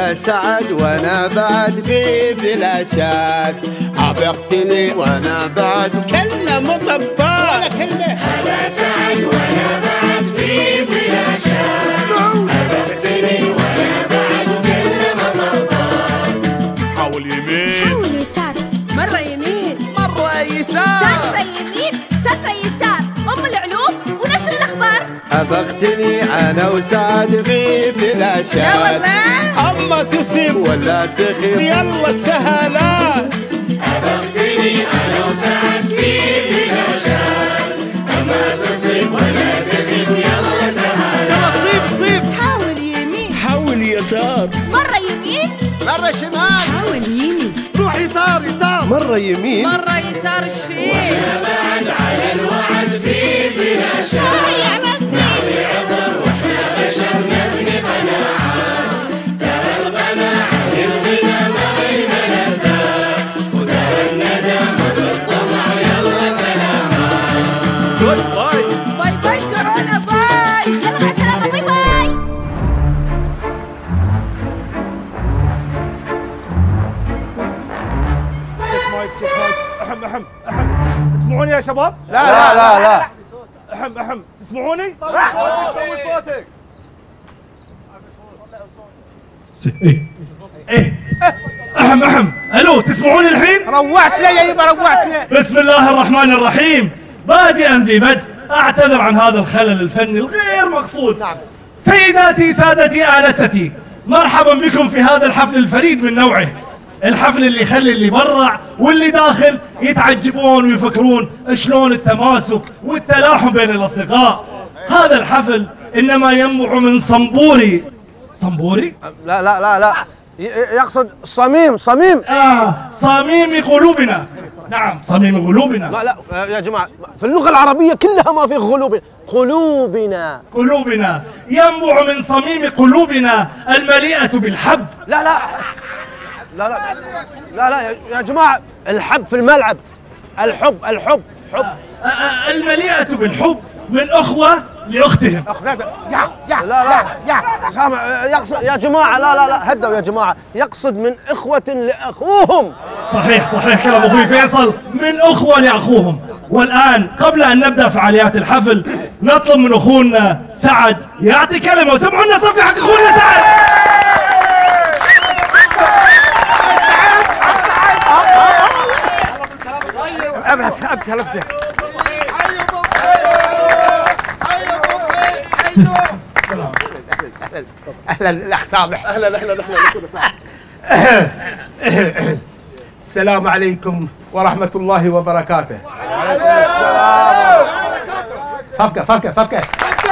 هلا سعد وانا بعد في الاشاد، عبقتني وانا بعد كلمه مطبات ولا كلمه. هلا سعد وانا بعد في الاشاد، عبقتني وانا بعد كلمه مطبات. حاول يمين، حاول يسار، مرة يمين، مرة يسار، سالفة يمين، سالفة يسار، أم العلوم ونشر الأخبار. عبقتني انا وسعد في الاشاد. يا والله اما تصيب ولا تخيب يلا السهالات. عبقتني انا وسعد في الاشاد، اما تصيب ولا تخيب يلا سهالات. يلا تصيب. حاول يمين، حاول يسار، مرة يمين، مرة شمال، حاول يمين، روح يسار يسار، مرة يمين، مرة يسار. ايش فيه؟ واحنا بعد على الوعد في الاشاد، نعطي عبر واحنا بشر نبني قناعات. ترى القناعة الغنى ما هي ملذات، وترى الندامة بالطمع يلا سلامات. جود باي. باي باي كورونا، باي. يلا مع السلامة، باي باي. تشيك مايك تشيك مايك. أحم تسمعوني يا شباب؟ لا أحم تسمعوني؟ طول صوتك. ايه أحم الو تسمعوني الحين؟ روعتنا يا يبا روعتنا. بسم الله الرحمن الرحيم. بادئا ببدء اعتذر عن هذا الخلل الفني الغير مقصود. نعم. سيداتي سادتي آنستي، مرحبا بكم في هذا الحفل الفريد من نوعه، الحفل اللي يخلي اللي برا واللي داخل يتعجبون ويفكرون شلون التماسك والتلاحم بين الأصدقاء. هذا الحفل إنما ينبع من صنبوري. صنبوري؟ لا يقصد صميم. صميم قلوبنا. نعم صميم قلوبنا. لا يا جماعة، في اللغة العربية كلها ما في قلوبنا. قلوبنا ينبع من صميم قلوبنا المليئة بالحب. لا يا جماعة، الحب في الملعب، الحب المليئة بالحب من أخوة لأختهم. لا سامع، يقصد يا جماعة، لا هدوا يا جماعة، يقصد من إخوة لأخوهم. صحيح كلام أخوي فيصل، من أخوة لأخوهم. والآن قبل أن نبدأ فعاليات الحفل نطلب من أخونا سعد يعطي كلمة، وسمعوا لنا صفقة حق أخونا سعد. أبشر اهلا الاخ سامح. اهلا السلام عليكم ورحمة الله وبركاته. صفقة.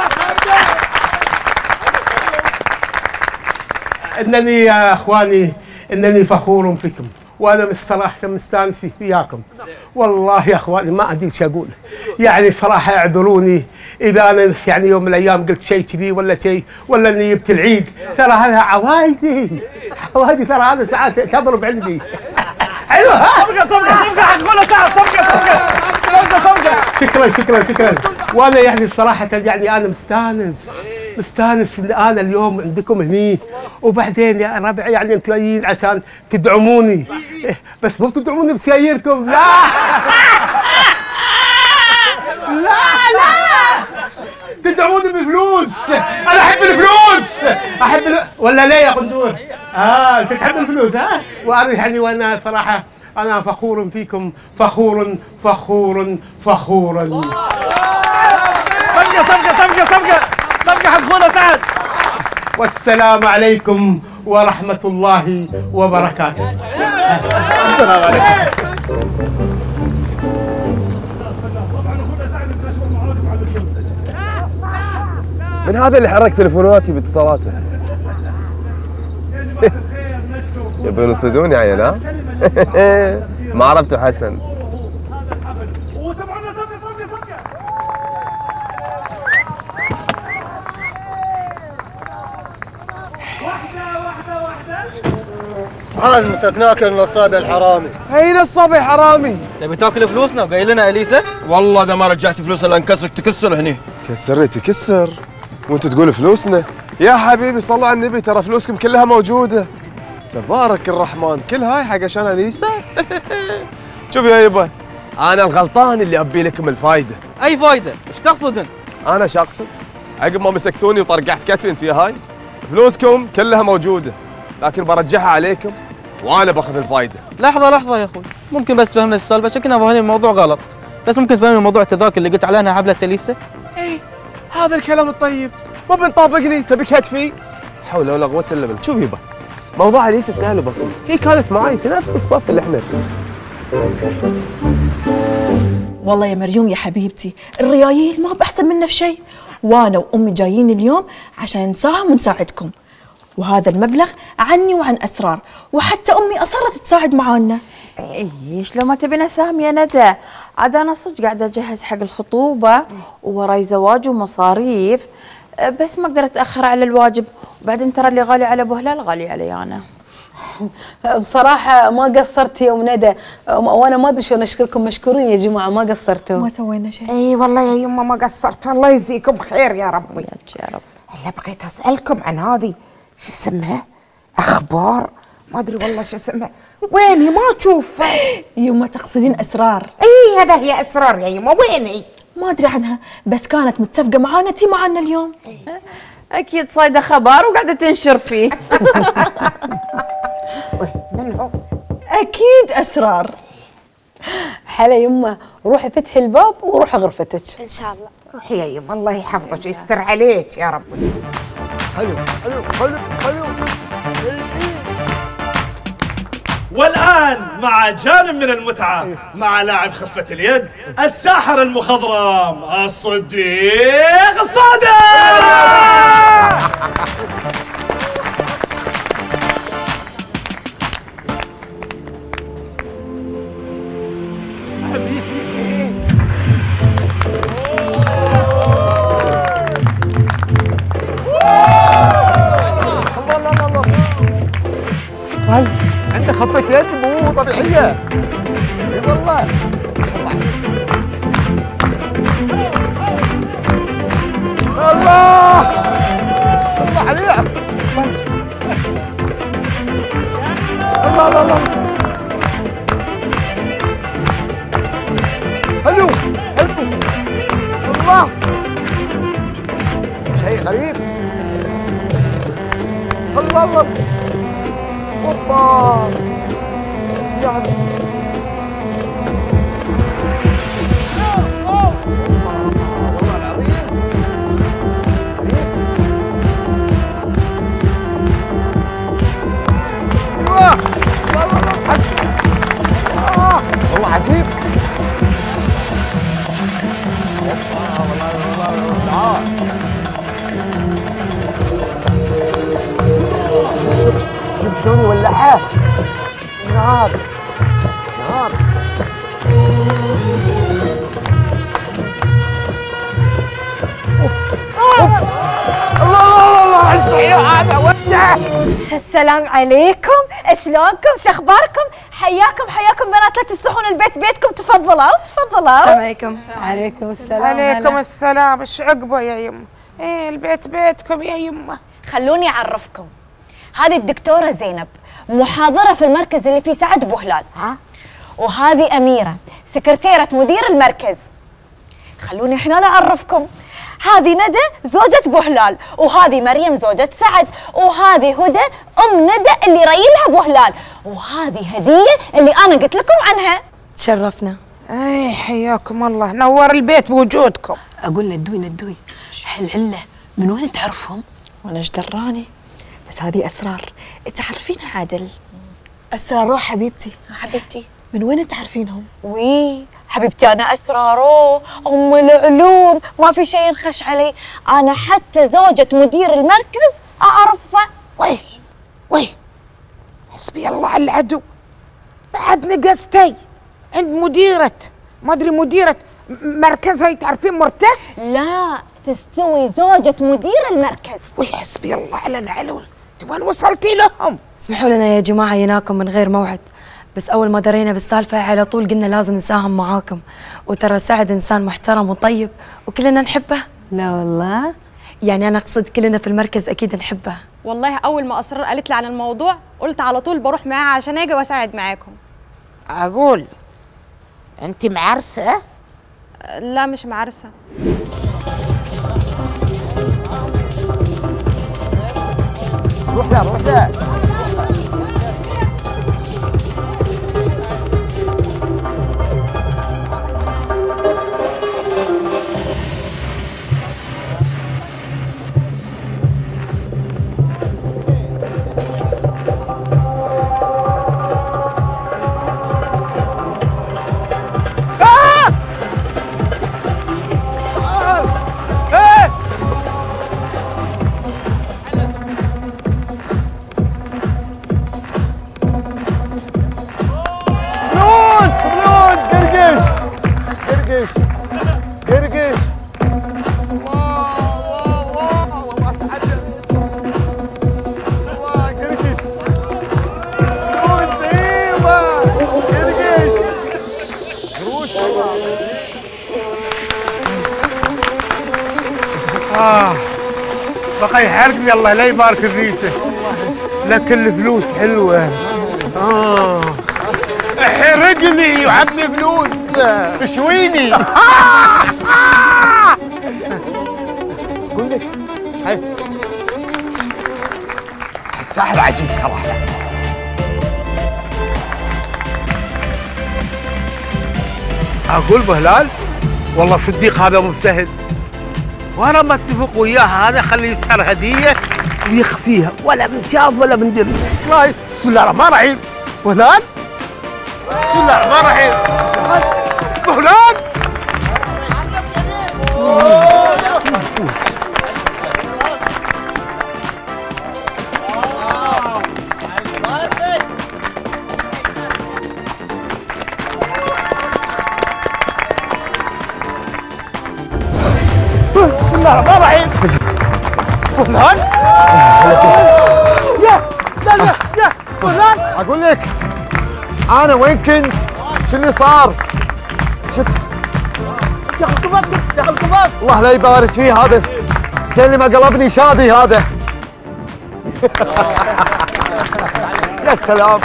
انني يا اخواني فخور فيكم، وانا صراحة مستانس وياكم. والله يا اخواني ما ادري ايش اقول، يعني صراحة اعذروني اذا انا يعني يوم من الايام قلت شيء كذي ولا اني جبت العيد. ترى هذا عوايدي، ترى هذا ساعات تضرب عندي. حلو ها؟ صفقة حقوله سعد. صفقة. شكرا. وانا يعني الصراحة يعني انا مستانس ان انا اليوم عندكم هني، وبعدين يا ربع يعني انتم جايين عشان تدعموني، بس مو تدعموني بسياييركم، لا تدعموني بفلوس. انا احب الفلوس، ولا ليه يا قندور؟ انت تحب الفلوس ها؟ وانا يعني وانا صراحة انا فخور فيكم، فخور. صفقة حقوله سعد. والسلام عليكم ورحمة الله وبركاته. السلام عليكم. من هذا اللي حرك تليفوناتي باتصالاته؟ يبون يصيدوني عيل ها؟ ما عرفتوا حسن. تعال متى ناكل النصاب يا الحرامي. هين الصبي حرامي. تبي تاكل فلوسنا وقايل لنا اليسا؟ والله اذا ما رجعت فلوس الا انكسرك تكسر هني. كسرني تكسر وانت تقول فلوسنا؟ يا حبيبي صلوا على النبي، ترى فلوسكم كلها موجوده. تبارك الرحمن، كل هاي حق عشان أنيسة؟ شوف يا يبا، أنا الغلطان اللي أبي لكم الفايدة. اي فايده؟ ايش تقصد انت؟ أنا ايش أقصد؟ عقب ما مسكتوني وطرقعت كتفي أنت ويا هاي، فلوسكم كلها موجودة، لكن برجعها عليكم وأنا باخذ الفايدة. لحظه لحظه يا اخوي، ممكن بس تفهمنا السالفه؟ شكلنا فاهمين الموضوع غلط، بس ممكن تفهمنا موضوع التذاكر اللي قلت عليها حفله اليسا؟ إيه هذا الكلام الطيب، ما بنطابقني تبي كتفي؟ حول ولا قوة إلا بالله. شوف يبا، موضوع أليسا سهل وبسيط، هي كانت معي في نفس الصف اللي احنا فيه. والله يا مريوم يا حبيبتي، الريايل ما بأحسن منا في شيء، وانا وامي جايين اليوم عشان نساهم ونساعدكم، وهذا المبلغ عني وعن اسرار، وحتى امي اصرت تساعد معانا. ايش لو ما تبينا نساهم يا ندى؟ عاد انا صدق قاعده اجهز حق الخطوبه ووراي زواج ومصاريف، بس ما اقدر اتاخر على الواجب، وبعدين ترى اللي غالي على ابو هلال غالي علي انا. بصراحة ما قصرت يوم ندى، وانا ما ادري شلون اشكركم، مشكورين يا جماعة، ما قصرتوا. ما سوينا شيء. اي والله يا يمه ما قصرت، الله يجزيكم خير يا ربي. يا رب. الا بغيت اسالكم عن هذه شو اسمها؟ اخبار ما ادري والله شو اسمها، ويني ما اشوفها. يما تقصدين اسرار؟ اي هذا هي اسرار يا يمه، ويني؟ ما ادري عنها، بس كانت متفقة معانا تي معانا اليوم. اكيد صايده خبر وقاعده تنشر فيه. من هو؟ اكيد اسرار. حلا يما، روحي فتحي الباب وروحي غرفتك ان شاء الله. روحي يا يمه، الله يحفظك ويستر عليك يا ربي. حلو حلو حلو حلو. والآن مع جانب من المتعة مع لاعب خفة اليد الساحر المخضرم الصديق الصادق. انت خفة يد مو طبيعية. اي والله ما شاء الله. الله ما شاء الله عليها. الله الله الله. حلو حلو. الله شيء غريب. الله الله. اوبا يعني والله العظيم. ايوه والله عجيب. والله شوف شلون يولعها. نار نار. الله الله الله الشيء هذا وده. السلام عليكم، شلونكم؟ شخباركم؟ حياكم بنات، لا تسحون البيت بيتكم، تفضلوا تفضلوا. السلام عليكم. عليكم السلام. عليكم السلام. ايش عقبه يا يمه؟ ايه البيت بيتكم يا يمه. خلوني اعرفكم، هذه الدكتورة زينب محاضرة في المركز اللي فيه سعد ابو هلال. وهذه أميرة سكرتيرة مدير المركز. خلوني الحين أنا أعرفكم، هذه ندى زوجة ابو هلال، وهذه مريم زوجة سعد، وهذه هدى أم ندى اللي ريلها ابو هلال، وهذه هدية اللي أنا قلت لكم عنها. تشرفنا. اي حياكم الله، نور البيت بوجودكم. اقول ندوي هالعلة من وين تعرفهم؟ وانا ايش دراني؟ بس هذه اسرار تعرفينها عادل. اسرار روح حبيبتي. من وين تعرفينهم؟ وي حبيبتي انا اسرارو ام العلوم، ما في شيء ينخش علي، انا حتى زوجة مدير المركز اعرفها. وي حسبي الله على العدو، بعد نقصتي عند مديرة ما ادري مديرة مركزها، تعرفين مرته؟ لا تستوي زوجة مدير المركز. وي حسبي الله على العلو، وين وصلتي لهم؟ اسمحوا لنا يا جماعة جيناكم من غير موعد، بس أول ما درينا بالسالفة على طول قلنا لازم نساهم معاكم، وترى سعد إنسان محترم وطيب وكلنا نحبه. لا والله يعني أنا أقصد كلنا في المركز أكيد نحبها. والله أول ما أسرار قالت لي عن الموضوع قلت على طول بروح معاها عشان أجي وأساعد معاكم. أقول أنت معرسة؟ لا مش معرسة. روح لا روح لا. بقى يحرقني الله لا يبارك الريسه، لكن الفلوس حلوه. احرقني وعطني فلوس اشويني. اقول لك الساحر عجيب صراحه. اقول بهلال والله صديق هذا مو سهل، وانا ما اتفق وياه هذا خليه يسحر هديه ويخفيها ولا بنشاف ولا بندر. ايش رايك؟ بسم الله الرحمن الرحيم. بهلال بسم الله الرحمن الرحيم. بهلال بسم الله الرحمن الرحيم. فلان يا لا فلان اقول لك انا وين كنت؟ شو اللي صار؟ شفت يا اخي القباس يا اخي القباس. الله لا يبارك فيه هذا زين اللي ما قلبني شادي هذا. يا سلام.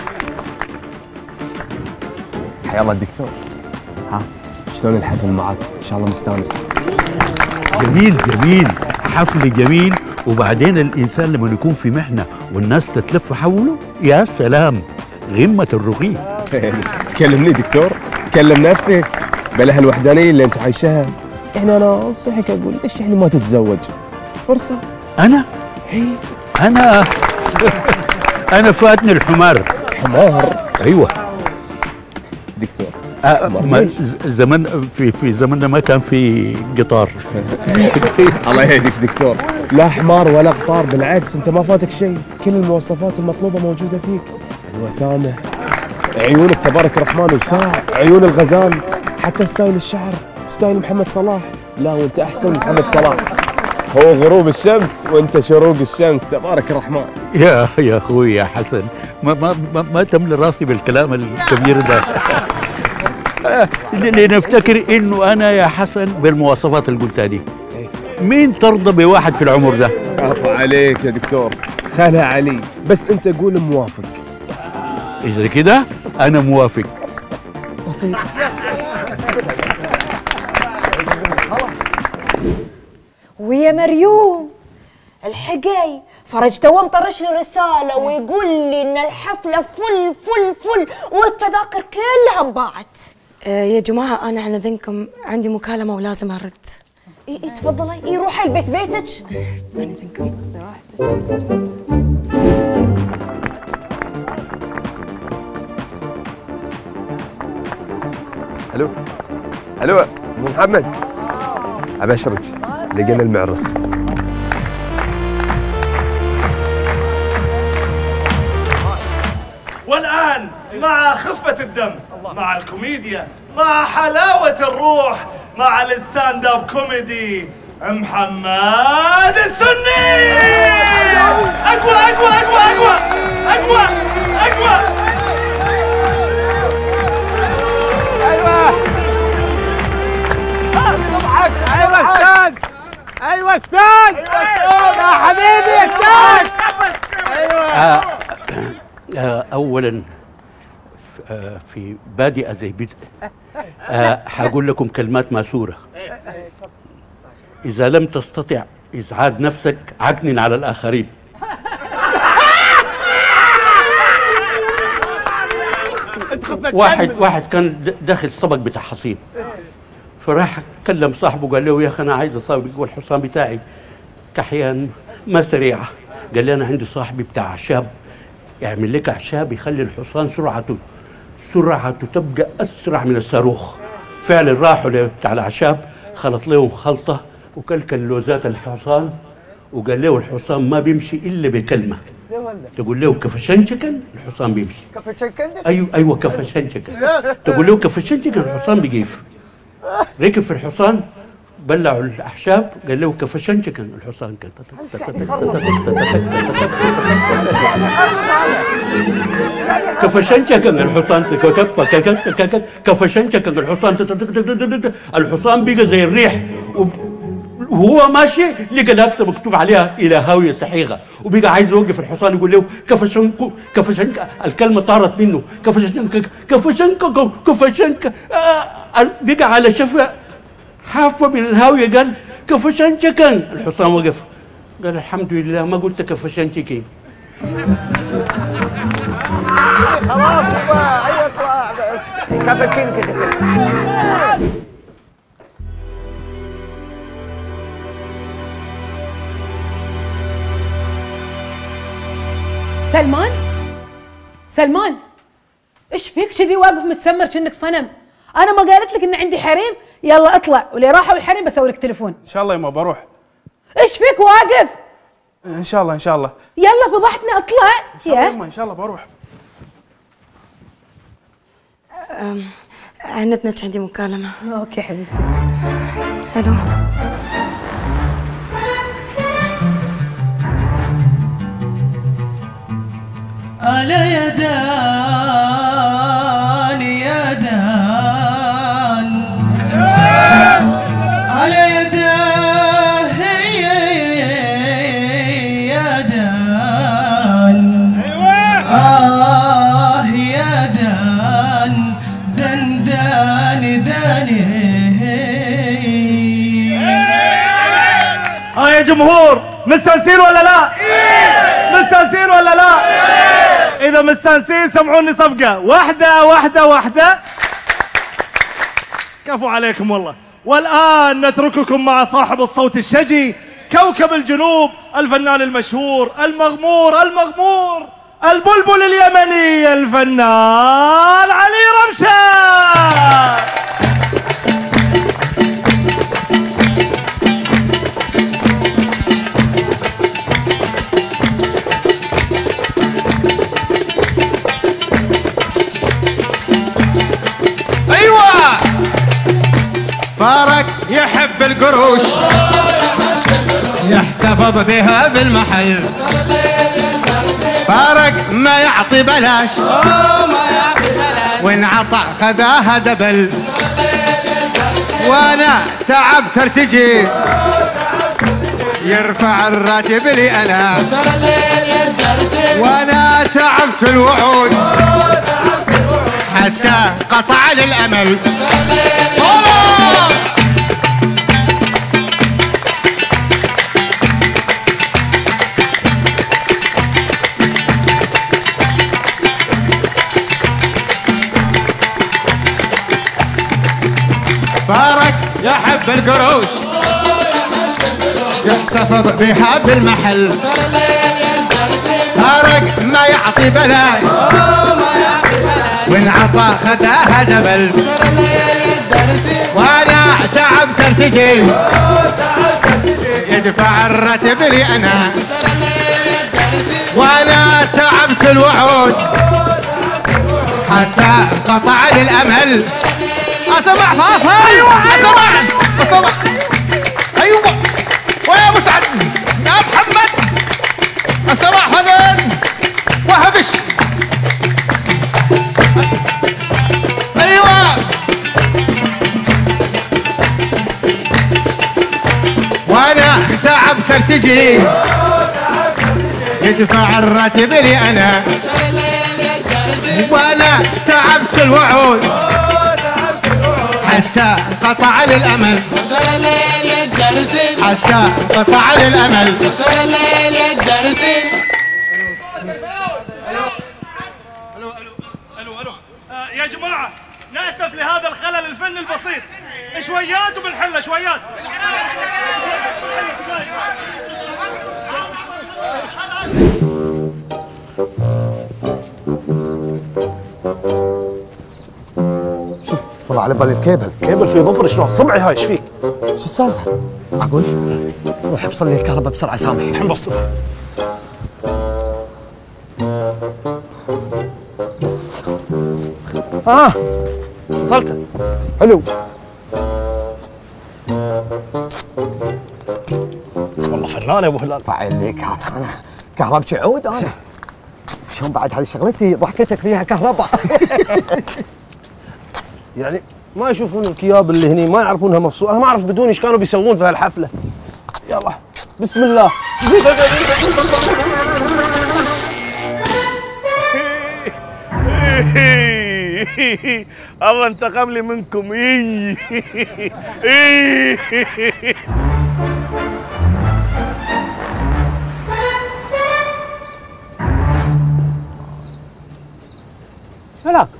حيا الله الدكتور. ها شلون الحفل معك؟ ان شاء الله مستانس. جميل جميل، حفل جميل. وبعدين الانسان لما يكون في محنه والناس تتلف حوله يا سلام، غمه الرقي. تكلمني دكتور، كلم نفسك بلا هالوحدانيه اللي انت عايشها. يعني انا انصحك اقول ليش يعني ما تتزوج؟ فرصه. انا؟ انا انا فاتني الحمار. حمار؟ ايوه دكتور. زمان في زماننا ما كان في قطار. الله يهديك دكتور، لا حمار ولا قطار، بالعكس انت ما فاتك شيء، كل المواصفات المطلوبه موجوده فيك. الوسامه، عيونك تبارك الرحمن وساع، عيون الغزال، حتى ستايل الشعر ستايل محمد صلاح. لا وانت احسن من محمد صلاح، هو غروب الشمس وانت شروق الشمس تبارك الرحمن. يا اخوي يا حسن، ما تملي راسي بالكلام الكبير ده. لنفتكر انه انا يا حسن بالمواصفات اللي قلتها دي. مين ترضى بواحد في العمر ده؟ عفو عليك يا دكتور، خلها علي، بس انت قول موافق. اذا كده انا موافق. بسيط. ويا مريوم الحقي فرج تو مطرش لي رساله ويقول لي ان الحفله فل فل فل والتذاكر كلها انباعت. يا جماعة أنا عن إذنكم عندي مكالمة ولازم أرد. إيه تفضلي. إيه روحي البيت بيتك. عن إذنكم. الو الو ابو محمد، ابشرك لقينا المعرس. والآن مع خفة الدم، مع الكوميديا، مع حلاوة الروح، مع الستاند اب كوميدي محمد السني. أقوى أقوى أقوى أقوى أقوى أقوى. ايوه استاذ، ايوه استاذ. اولا في بادئه زي بدء هقول لكم كلمات ماسوره. اذا لم تستطع ازعاج نفسك عكنن على الاخرين. واحد كان داخل السبق بتاع حصين، فراح كلم صاحبه قال له يا اخي انا عايز اسابق والحصان بتاعي كحيان ما سريعه. قال لي انا عندي صاحبي بتاع اعشاب يعمل لك اعشاب يخلي الحصان سرعته تبقى اسرع من الصاروخ. فعلا راحوا بتاع الاعشاب خلط لهم خلطه وكلكل لوزات الحصان وقال له الحصان ما بيمشي الا بكلمه. تقول له كفشنشكن الحصان بيمشي. كفشنشكن؟ ايوه كفشنشكن. تقول له كفشنشكن الحصان بيقيف. ركب في الحصان بلعوا الاعشاب قال له كفشنشكن الحصان كان كفشنشكن الحصان كفشنشكن الحصان بقى زي الريح. وهو ماشي لقى لافته مكتوب عليها الى هاويه سحيقه وبقى عايز يوقف الحصان يقول له كفشنك الكلمه طارت منه كفشنك بقى على شفا حافه من الهاويه قال كفشنشكن. الحصان وقف قال الحمد لله ما قلت كفشنشكين. خلاص ايوه اطلع بس كفشنك. سلمان ايش فيك كذي واقف متسمر كأنك صنم؟ انا ما قالت لك ان عندي حريم؟ يلا اطلع ولي راحوا الحريم بسوي لك تليفون. ان شاء الله يما بروح. ايش فيك واقف؟ ان شاء الله يلا فضحتني اطلع. ان شاء الله يما ان شاء الله بروح. عندنا عندي مكالمة. اوكي حبيبتي. حلو. على يدان على يداه يدان يدان دندان داني. يا جمهور مستانسين ولا لا؟ مستانسين ولا لا؟ إذا مستانسين سمعوني صفقة واحدة. كفو عليكم والله. والآن نترككم مع صاحب الصوت الشجي كوكب الجنوب الفنان المشهور المغمور البلبل اليمني الفنان علي رمشان. فارق يحب القروش يحتفظ بها بالمحل. فارق ما يعطي بلاش وإن عطى خذاها دبل. وأنا تعبت ارتجي يرفع الراتب لي أنا. وأنا تعبت الوعود حتى قطع للأمل. فارق يحب القروش يحتفظ بها بالمحل. فارق ما يعطي بلاش وإن عطى خذاها دبل. وأنا تعبت ارتجي يدفع الراتب لي أنا. وأنا تعبت الوعود حتى قطع للأمل. أسمع فاصل. أسمع أيوة ويا مسعد يا محمد. أسمع فضل وهبش. أيوة وأنا تعبت ارتجي يدفع الراتب لي أنا. الوعود حتى قطع الامل وصل الليل الدرسين حتى قطع الامل وصل الليل الدرسين. يا جماعة نأسف لهذا الخلل الفني البسيط، شويات وبنحله شويات. والله على بالي الكيبل في ظفر شلون صبعي هاي ايش فيك؟ شو السالفه؟ معقول؟ روح افصل لي الكهرباء بسرعه سامح. الحين بفصل. بس وصلت. حلو. والله فنان يا ابو هلال. فعل ليك انا كهربتي عود انا. شلون بعد هذه شغلتي ضحكتك فيها كهرباء. يعني ما يشوفون الكياب اللي هني ما يعرفونها مفصوله، انا ما اعرف بدون ايش كانوا بيسوون في هالحفله. يلا بسم الله. الله انتقم لي منكم. شلاك؟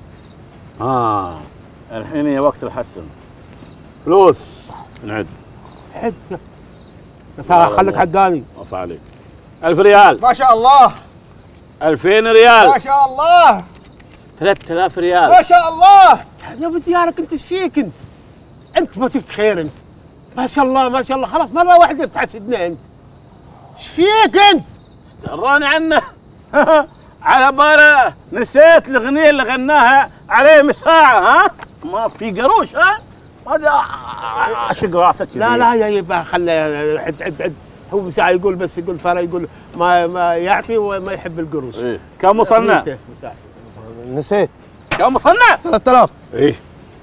الحين هي وقت الحسن. فلوس نعد. حد بس خليك حقاني. وفى عليك. 1000 ريال. ما شاء الله. 2000 ريال. ما شاء الله. 3000 ريال. ما شاء الله. يا ابن ديارك انت ايش فيك انت ما تفتخر انت. ما شاء الله ما شاء الله. خلاص مره واحده بتحسدنا انت. ايش فيك انت؟ دراني عنه. على باله نسيت الاغنيه اللي غناها عليه مساعه. ها ما في قروش. ها هذا عشق راسك. لا يا يبا خليه عد هو مساعه يقول بس يقول فرا يقول ما يعفي وما يحب القروش. إيه. كم وصلنا؟ نسيت. كم وصلنا؟ 3000. ايه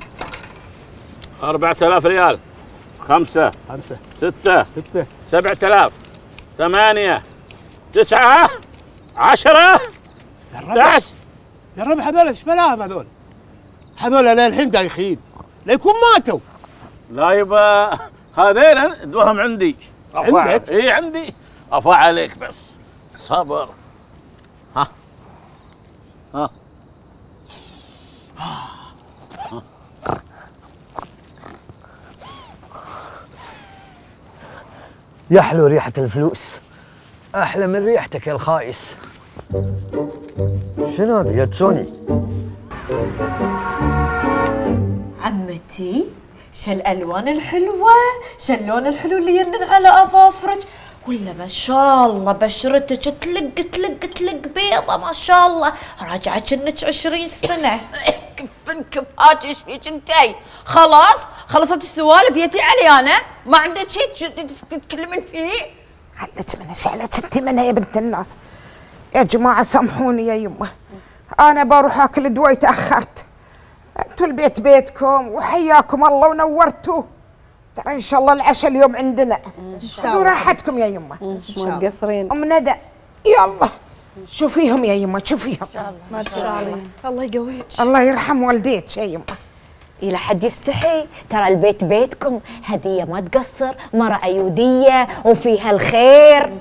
4000 ريال. 5 6 7000 8 9 10 11. يا رب هذول ايش بلاهم هذول للحين دايخين لا يكون ماتوا. لا يبا هذين دوهم عندي. عندك؟ اي عندي. افا عليك بس صبر. ها يا حلو ريحة الفلوس، أحلى من ريحتك يا الخايس. شنو هذا يا تسوني؟ عمتي شو الالوان الحلوه، شو اللون الحلو اللي ينن على اظافرك، ولا ما شاء الله بشرتك تلق بيضه ما شاء الله، راجعه كأنك 20 سنه. كف هاتي ايش فيك انتي؟ خلصت السوالف يتي علي انا؟ ما عندك شيء تتكلمين فيه؟ خليك من شعلك انت منها يا بنت الناس. يا جماعه سامحوني يا يمه، انا بروح اكل دواي تاخرت. انتوا البيت بيتكم وحياكم الله ونورتوه. ترى ان شاء الله العشاء اليوم عندنا ان شاء الله. وراحتكم يا يمه ان شاء الله. مقصرين. ام ندى يلا شوفيهم يا يمه شوفيهم. ما شاء الله. الله يقويك. الله يرحم والديك يا يمه. إلى حد يستحي، ترى البيت بيتكم، هدية ما تقصر، مرة أيودية وفيها الخير.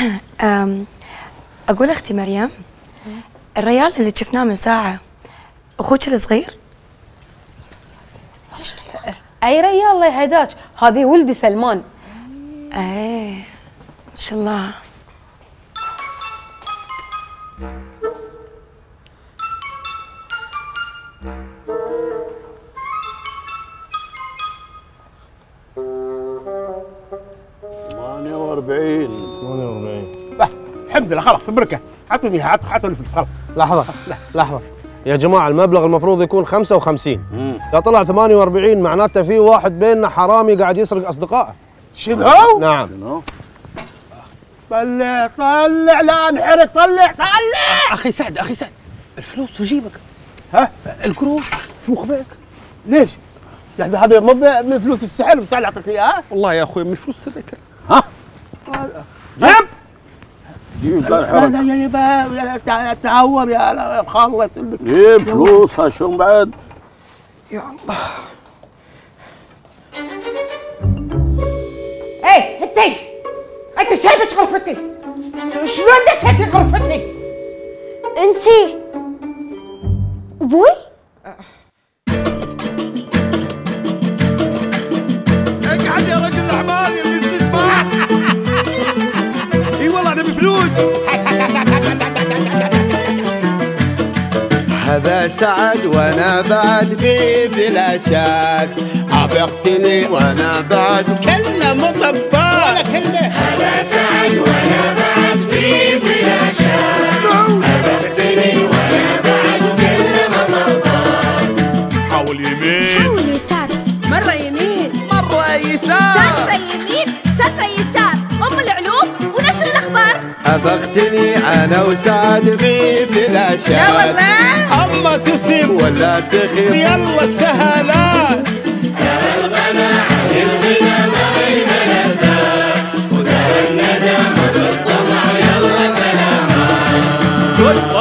أقول أختي مريم، الريال اللي شفناه من ساعة أخوك الصغير؟ أي ريال الله يهداك، هذه ولدي سلمان. إيه ما شاء الله. الحمد لله خلاص بركه. حطوا فيها حطوا الفلوس خلاص. لحظة يا جماعة، المبلغ المفروض يكون 55. إذا طلع 48 معناته في واحد بيننا حرامي قاعد يسرق أصدقائه. شنو؟ نعم. طلع لا انحرق. طلع اخي سعد الفلوس في جيبك. ها القروش في مخبئك. ليش؟ يعني هذا مو من فلوس السحل بس اعطيك اياها؟ والله يا اخوي من فلوس السبكه. ها؟ جيب جيب لا لا يا تعور يا خلص جيب فلوس عشان بعد. يا الله. ايه انت شايفة غرفتي؟ شلون دشيتي غرفتي؟ انتي ابوي؟ اقعد يا رجل الاعمال يا الاستثمار. اي والله انا بفلوس. هذا سعد وانا بعد في فلاشات، عبقتني وانا بعد كلمة مطبات ولا كلمة. هذا سعد وانا بعد في فلاشات، عبقتني وانا بعد كلمة مطبات. حاول يمين حاول يسار، مرة يمين مرة يسار، سالفة يمين سالفة يسار، أم العلوم ونشر الأخبار. عبقتني انا وسعد في فلاشات. لا والله. اما تصيب ولا تخيب يلا سهلات. ترى القناعة في الغنى ما هي ملذات، وترى الندامة في الطمع يلا سلامات.